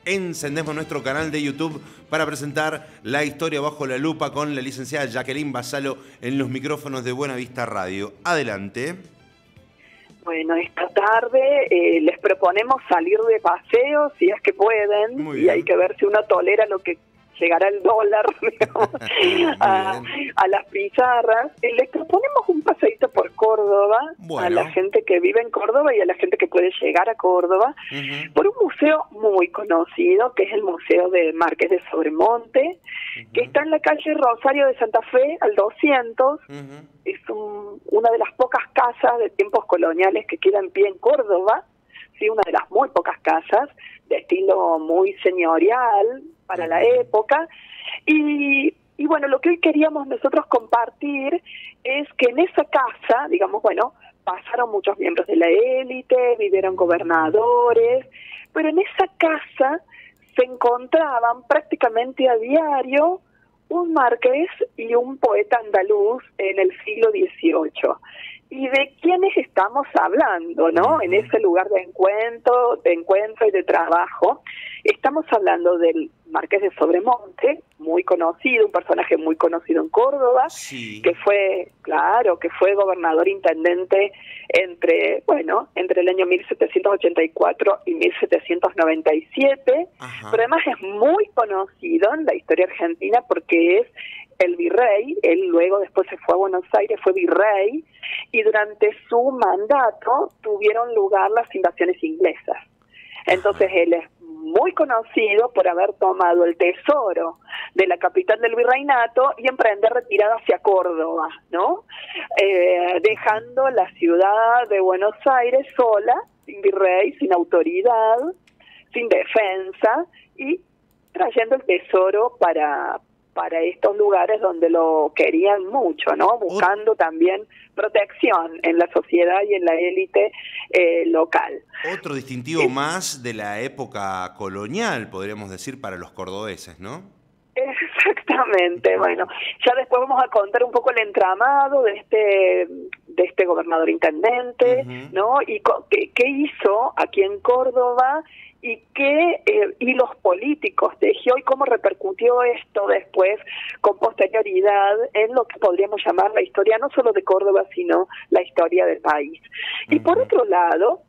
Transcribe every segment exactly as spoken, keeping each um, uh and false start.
encendemos nuestro canal de YouTube para presentar La Historia Bajo la Lupa con la licenciada Jacqueline Basalo en los micrófonos de Buena Vista Radio. Adelante. Bueno, esta tarde eh, les proponemos salir de paseo, si es que pueden, y hay que ver si uno tolera lo que llegará el dólar, digamos, a, a las pizarras. Eh, les proponemos un paseíto por Córdoba, bueno, a la gente que vive en Córdoba y a la gente que puede llegar a Córdoba, uh-huh. por un museo muy conocido, que es el Museo de Marqués de Sobremonte, uh-huh. que está en la calle Rosario de Santa Fe, al doscientos. Uh-huh. Es un, una de las pocas casas de tiempos coloniales que queda en pie en Córdoba, sí, una de las muy pocas casas, de estilo muy señorial para la época. Y, y bueno, lo que hoy queríamos nosotros compartir es que en esa casa, digamos, bueno, pasaron muchos miembros de la élite, vivieron gobernadores, pero en esa casa se encontraban prácticamente a diario un marqués y un poeta andaluz en el siglo dieciocho. ¿Y de quiénes estamos hablando, no? En ese lugar de encuentro, de encuentro y de trabajo. Estamos hablando del Marqués de Sobremonte, muy conocido, un personaje muy conocido en Córdoba, sí. que fue, claro, que fue gobernador intendente entre, bueno, entre el año mil setecientos ochenta y cuatro y mil setecientos noventa y siete, Ajá. pero además es muy conocido en la historia argentina porque es el virrey. Él luego después se fue a Buenos Aires, fue virrey, y durante su mandato tuvieron lugar las invasiones inglesas. Entonces él es muy conocido por haber tomado el tesoro de la capital del virreinato y emprender retirada hacia Córdoba, ¿no? Eh, dejando la ciudad de Buenos Aires sola, sin virrey, sin autoridad, sin defensa, y trayendo el tesoro para para estos lugares donde lo querían mucho, ¿no? Buscando también protección en la sociedad y en la élite eh, local. Otro distintivo es, más de la época colonial, podríamos decir, para los cordobeses, ¿no? Exactamente. Bueno, ya después vamos a contar un poco el entramado de este de este gobernador intendente, uh-huh. ¿no? Y qué, qué hizo aquí en Córdoba y qué eh, hilos políticos tejió y cómo repercutió esto después con posterioridad en lo que podríamos llamar la historia no solo de Córdoba, sino la historia del país. Uh-huh. Y por otro lado,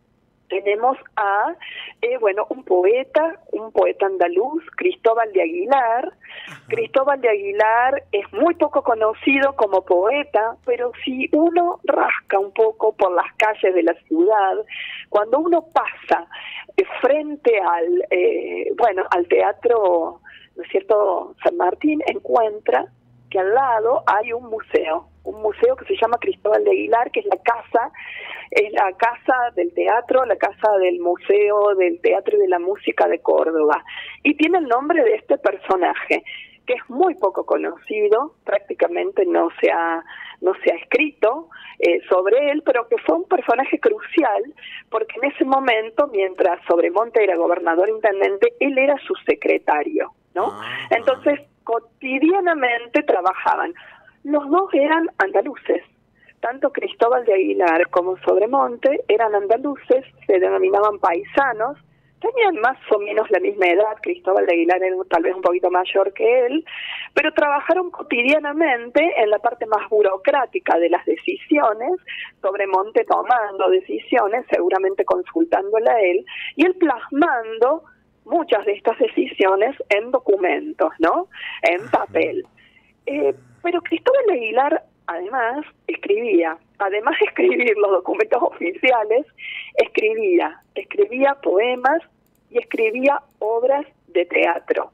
tenemos a, eh, bueno, un poeta, un poeta andaluz, Cristóbal de Aguilar. Uh-huh. Cristóbal de Aguilar es muy poco conocido como poeta, pero si uno rasca un poco por las calles de la ciudad, cuando uno pasa eh, frente al, eh, bueno, al teatro, ¿no es cierto?, San Martín, encuentra que al lado hay un museo, un museo que se llama Cristóbal de Aguilar, que es la casa, es la casa del teatro, la casa del museo del teatro y de la música de Córdoba, y tiene el nombre de este personaje, que es muy poco conocido, prácticamente no se ha, no se ha escrito eh, sobre él, pero que fue un personaje crucial, porque en ese momento, mientras Sobremonte era gobernador intendente, él era su secretario, ¿no? Ah. Entonces, cotidianamente trabajaban. Los dos eran andaluces, tanto Cristóbal de Aguilar como Sobremonte eran andaluces, se denominaban paisanos, tenían más o menos la misma edad. Cristóbal de Aguilar era tal vez un poquito mayor que él, pero trabajaron cotidianamente en la parte más burocrática de las decisiones, Sobremonte tomando decisiones, seguramente consultándola a él, y él plasmando muchas de estas decisiones en documentos, ¿no? En papel. Eh, pero Cristóbal de Aguilar además escribía, además de escribir los documentos oficiales, escribía, escribía poemas y escribía obras de teatro.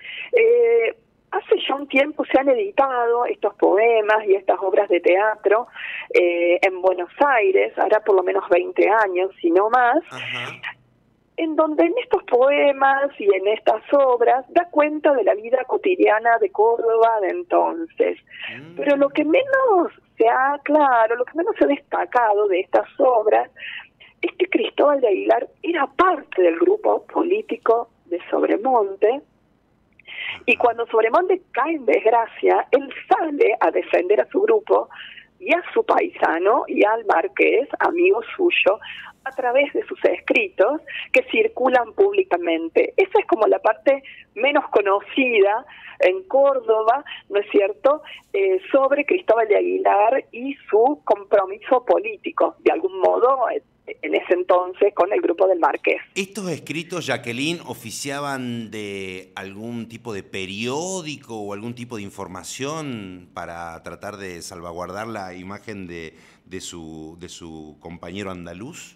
Eh, hace ya un tiempo se han editado estos poemas y estas obras de teatro eh, en Buenos Aires, hará por lo menos veinte años, si no más. Ajá. En donde en estos poemas y en estas obras da cuenta de la vida cotidiana de Córdoba de entonces. Mm. Pero lo que menos se ha, claro, lo que menos se ha destacado de estas obras es que Cristóbal de Aguilar era parte del grupo político de Sobremonte, y cuando Sobremonte cae en desgracia, él sale a defender a su grupo y a su paisano y al marqués, amigo suyo, a través de sus escritos que circulan públicamente. Esa es como la parte menos conocida en Córdoba, ¿no es cierto?, eh, sobre Cristóbal de Aguilar y su compromiso político, de algún modo, eh, en ese entonces, con el grupo del Marqués. ¿Estos escritos, Jacqueline, oficiaban de algún tipo de periódico o algún tipo de información para tratar de salvaguardar la imagen de, de, su, de su compañero andaluz?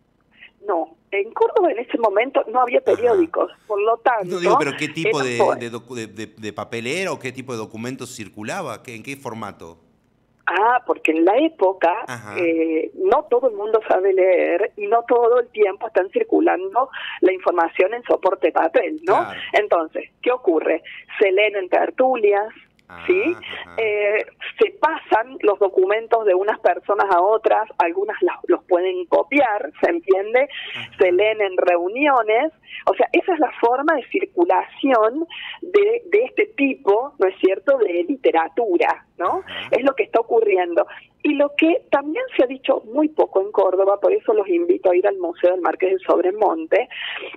No, en Córdoba en ese momento no había periódicos, Ajá. por lo tanto... No digo, pero ¿qué tipo de, de, de, de papelera o qué tipo de documentos circulaba? ¿Qué, ¿En qué formato? Ah, porque en la época eh, no todo el mundo sabe leer y no todo el tiempo están circulando la información en soporte papel, ¿no? Claro. Entonces, ¿qué ocurre? Se leen en tertulias, ¿sí? Eh, se pasan los documentos de unas personas a otras, algunas los, los pueden copiar, ¿se entiende? Ajá. Se leen en reuniones, o sea, esa es la forma de circulación de, de este tipo, ¿no es cierto?, de literatura, ¿no? Ajá. Es lo que está ocurriendo. Y lo que también se ha dicho muy poco en Córdoba, por eso los invito a ir al Museo del Marqués de Sobremonte,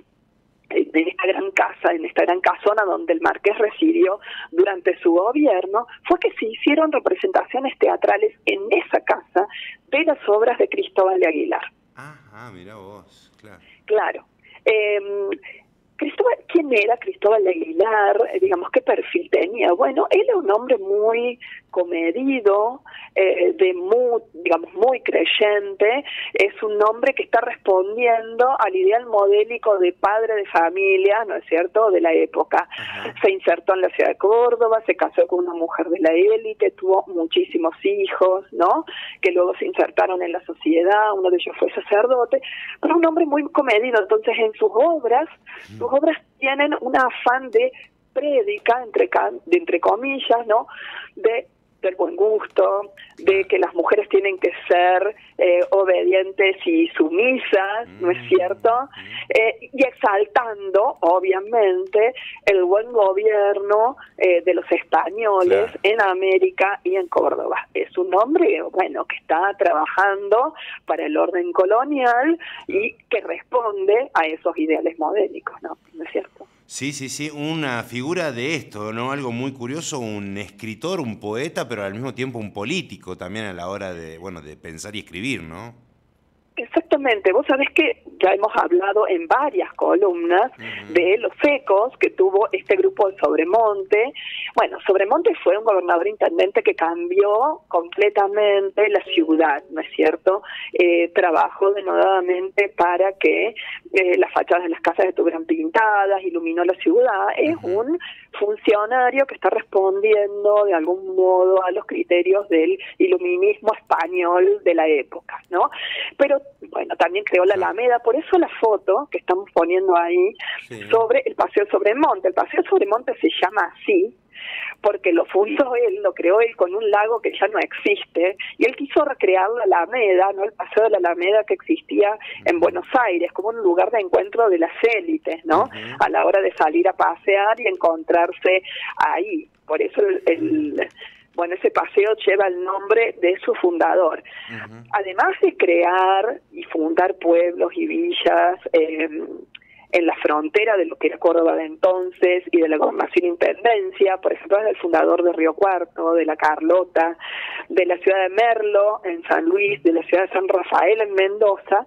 en esta gran casa, en esta gran casona donde el Marqués residió durante su gobierno, fue que se hicieron representaciones teatrales en esa casa de las obras de Cristóbal de Aguilar. Ajá, mira vos, claro. Claro. Eh, Cristóbal, ¿quién era Cristóbal de Aguilar? Eh, digamos, ¿qué perfil tenía? Bueno, él era un hombre muy comedido, eh, de muy, digamos, muy creyente. Es un hombre que está respondiendo al ideal modélico de padre de familia, ¿no es cierto?, de la época. Ajá. Se insertó en la ciudad de Córdoba, se casó con una mujer de la élite, tuvo muchísimos hijos, ¿no?, que luego se insertaron en la sociedad, uno de ellos fue sacerdote, pero un hombre muy comedido. Entonces, en sus obras, mm. sus obras tienen un afán de prédica, entre, de, entre comillas, ¿no?, de del buen gusto, de que las mujeres tienen que ser eh, obedientes y sumisas, ¿no es cierto? Eh, y exaltando, obviamente, el buen gobierno eh, de los españoles, claro, en América y en Córdoba. Es un hombre, bueno, que está trabajando para el orden colonial y que responde a esos ideales modélicos, ¿no? ¿No es cierto? Sí, sí, sí, una figura de esto, ¿no? Algo muy curioso, un escritor, un poeta, pero al mismo tiempo un político también a la hora de, bueno, de pensar y escribir, ¿no? Exactamente, vos sabés que ya hemos hablado en varias columnas uh-huh. de los ecos que tuvo este grupo de Sobremonte. Bueno, Sobremonte fue un gobernador intendente que cambió completamente la ciudad, ¿no es cierto? Eh, trabajó denodadamente para que eh, las fachadas de las casas estuvieran pintadas, iluminó la ciudad. Es uh-huh. un funcionario que está respondiendo de algún modo a los criterios del iluminismo español de la época, ¿no? Pero bueno, también creó la Alameda, por eso la foto que estamos poniendo ahí sí. sobre el Paseo Sobremonte. El Paseo Sobremonte se llama así porque lo fundó él, lo creó él con un lago que ya no existe, y él quiso recrear la Alameda, ¿no?, el Paseo de la Alameda que existía en Buenos Aires, como un lugar de encuentro de las élites, ¿no?, uh-huh. a la hora de salir a pasear y encontrarse ahí. Por eso el... el Bueno, ese paseo lleva el nombre de su fundador. Uh-huh. Además de crear y fundar pueblos y villas eh, en la frontera de lo que era Córdoba de entonces y de la gobernación e intendencia, por ejemplo, es el fundador de Río Cuarto, de La Carlota, de la ciudad de Merlo en San Luis, de la ciudad de San Rafael en Mendoza,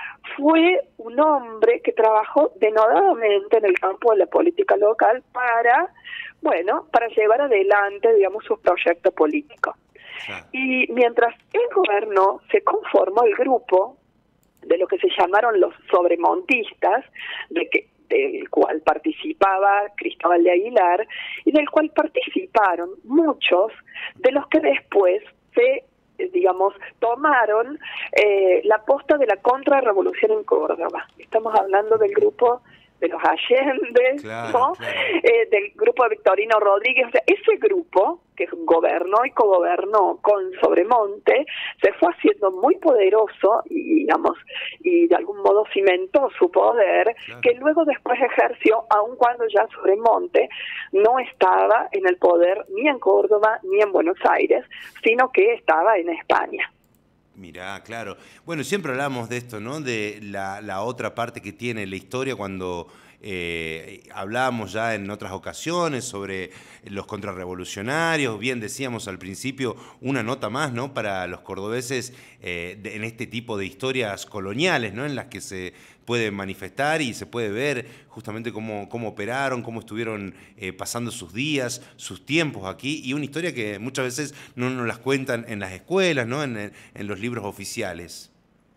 fue un hombre que trabajó denodadamente en el campo de la política local para... bueno, para llevar adelante, digamos, sus proyectos políticos. Sí. Y mientras él gobernó, se conformó el grupo de lo que se llamaron los sobremontistas, de que, del cual participaba Cristóbal de Aguilar, y del cual participaron muchos de los que después se, digamos, tomaron eh, la posta de la contrarrevolución en Córdoba. Estamos hablando del grupo de los Allende, claro, ¿no? claro. Eh, del grupo de Victorino Rodríguez. O sea, ese grupo que gobernó y cogobernó con Sobremonte se fue haciendo muy poderoso y, digamos, y de algún modo cimentó su poder, claro, que luego después ejerció, aun cuando ya Sobremonte no estaba en el poder ni en Córdoba ni en Buenos Aires, sino que estaba en España. Mirá, claro. Bueno, siempre hablamos de esto, ¿no? De la, la otra parte que tiene la historia cuando eh, hablábamos ya en otras ocasiones sobre los contrarrevolucionarios. Bien decíamos al principio, una nota más, ¿no? Para los cordobeses eh, de, en este tipo de historias coloniales, ¿no? En las que se puede manifestar y se puede ver justamente cómo, cómo operaron, cómo estuvieron eh, pasando sus días, sus tiempos aquí, y una historia que muchas veces no nos las cuentan en las escuelas, ¿no? en, en los libros oficiales.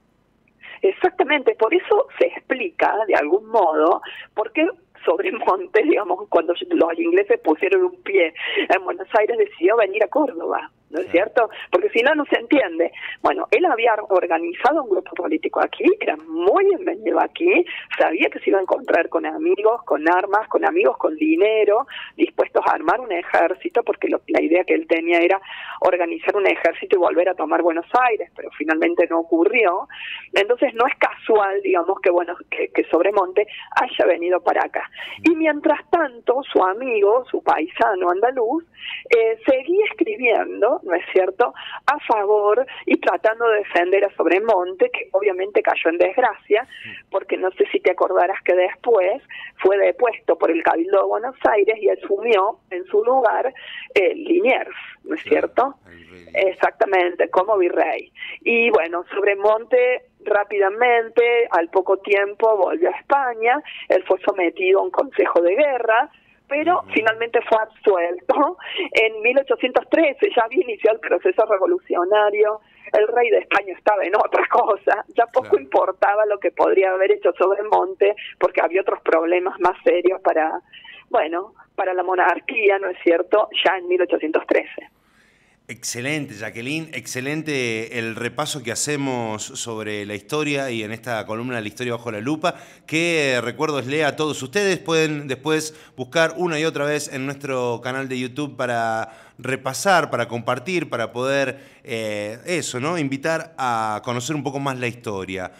Exactamente, por eso se explica de algún modo por qué Sobremonte, digamos, cuando los ingleses pusieron un pie en Buenos Aires, decidió venir a Córdoba, ¿no es cierto? Porque si no, no se entiende. Bueno, él había organizado un grupo político aquí, era muy bienvenido aquí, sabía que se iba a encontrar con amigos, con armas, con amigos con dinero, dispuestos a armar un ejército, porque lo, la idea que él tenía era organizar un ejército y volver a tomar Buenos Aires, pero finalmente no ocurrió. Entonces no es casual, digamos, que bueno que, que Sobremonte haya venido para acá. Y mientras tanto, su amigo, su paisano andaluz, eh, seguía escribiendo, ¿no es cierto?, a favor y tratando de defender a Sobremonte, que obviamente cayó en desgracia, porque no sé si te acordarás que después fue depuesto por el Cabildo de Buenos Aires y asumió en su lugar eh, Liniers, ¿no es cierto? Exactamente, como virrey. Y bueno, Sobremonte rápidamente, al poco tiempo, volvió a España. Él fue sometido a un consejo de guerra, pero uh-huh. finalmente fue absuelto. En mil ochocientos trece ya había iniciado el proceso revolucionario, el rey de España estaba en otra cosa, ya poco claro. importaba lo que podría haber hecho Sobremonte, porque había otros problemas más serios para, bueno, para la monarquía, ¿no es cierto?, ya en mil ochocientos trece. Excelente, Jacqueline, excelente el repaso que hacemos sobre la historia y en esta columna de la historia bajo la lupa, que recuerdo les lea a todos ustedes. Pueden después buscar una y otra vez en nuestro canal de YouTube para repasar, para compartir, para poder, eh, eso, ¿no? Invitar a conocer un poco más la historia.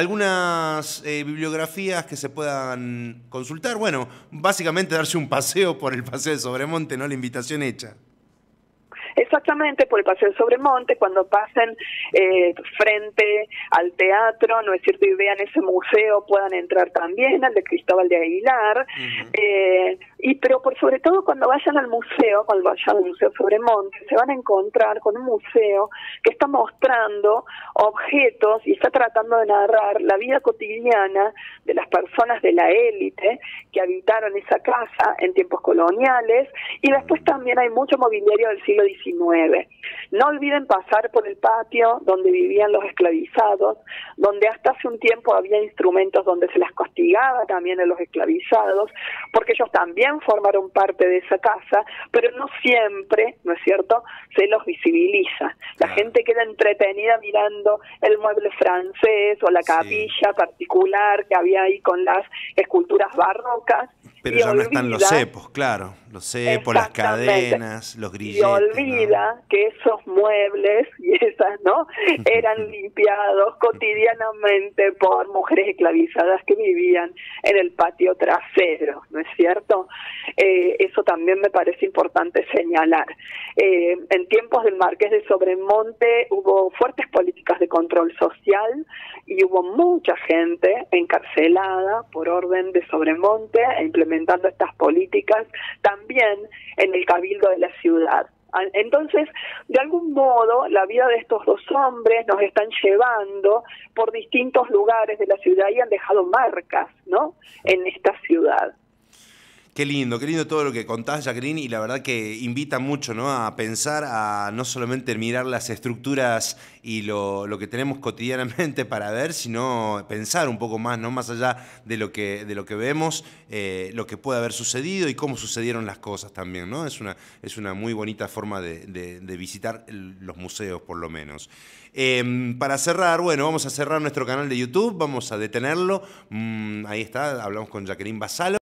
Algunas eh, bibliografías que se puedan consultar, bueno, básicamente darse un paseo por el Paseo de Sobremonte, ¿no? La invitación hecha. Exactamente, por el Paseo de Sobremonte, cuando pasen eh, frente al teatro, ¿no es cierto?, y vean ese museo, puedan entrar también, al de Cristóbal de Aguilar, uh-huh. eh, y pero por sobre todo cuando vayan al museo, cuando vayan al Museo Sobremonte, se van a encontrar con un museo que está mostrando objetos y está tratando de narrar la vida cotidiana de las personas de la élite que habitaron esa casa en tiempos coloniales, y después también hay mucho mobiliario del siglo diecinueve. No olviden pasar por el patio donde vivían los esclavizados, donde hasta hace un tiempo había instrumentos donde se las castigaba también a los esclavizados, porque ellos también formaron parte de esa casa, pero no siempre, ¿no es cierto?, se los visibiliza. La gente queda entretenida mirando el mueble francés o la capilla sí. particular que había ahí con las esculturas barrocas. Pero ya olvida, no están los cepos, claro, los cepos, las cadenas, los grilletes. Y olvida ¿no? que esos muebles y esas, ¿no?, eran limpiados cotidianamente por mujeres esclavizadas que vivían en el patio trasero, ¿no es cierto? Eh, eso también me parece importante señalar. Eh, en tiempos del Marqués de Sobremonte hubo fuertes políticas de control social y hubo mucha gente encarcelada por orden de Sobremonte e implementando estas políticas también en el cabildo de la ciudad. Entonces, de algún modo, la vida de estos dos hombres nos están llevando por distintos lugares de la ciudad y han dejado marcas, ¿no?, en esta ciudad. Qué lindo, qué lindo todo lo que contás, Jacqueline, y la verdad que invita mucho, ¿no?, a pensar, a no solamente mirar las estructuras y lo, lo que tenemos cotidianamente para ver, sino pensar un poco más, ¿no?, más allá de lo que, de lo que vemos, eh, lo que puede haber sucedido y cómo sucedieron las cosas también, ¿no? Es una, es una muy bonita forma de, de, de visitar el, los museos, por lo menos. Eh, para cerrar, bueno, vamos a cerrar nuestro canal de YouTube, vamos a detenerlo. Mm, ahí está, hablamos con Jacqueline Vassallo.